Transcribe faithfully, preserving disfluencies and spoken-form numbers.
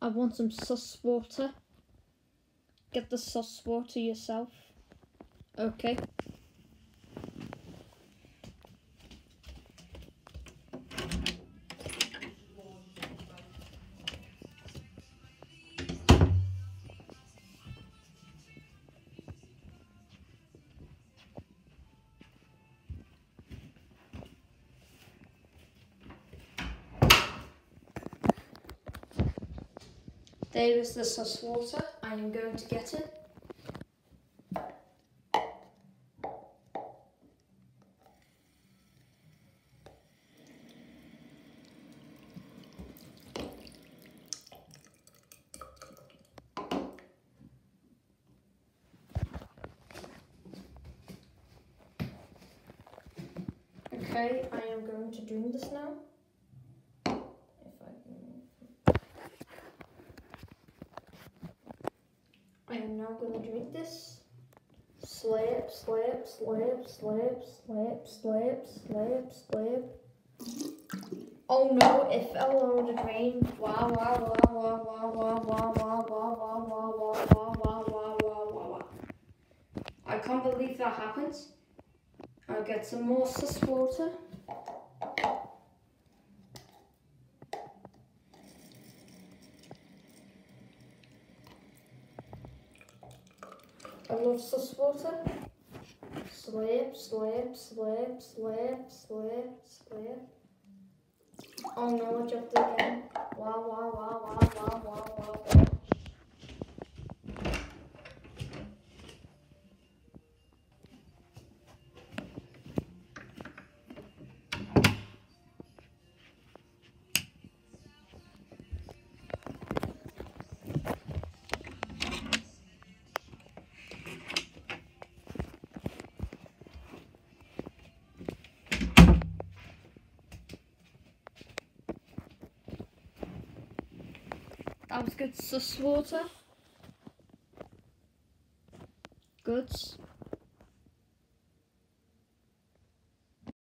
I want some sus water. Get the sus water yourself. Okay. There is the sus water. I am going to get it. Okay, I am going to drink this now. If I can. I am now going to drink this. Slap, slap, slap, slap, slap, slap, slap, slap. Oh no, it fell over the drain. Wow, wow, wow, wow, wow, wow, wow, wow, wow, wow, wow, wow, wow, wow, wow, wow, wow. I can't believe that happens. I'll get some more sus water. I love sus water. Slap, slap, slap, slap, slap, slap. Oh no, I jumped again. Wow, wow, wow, wow, wow, wow, wow, wow. That was good sus water. Goods.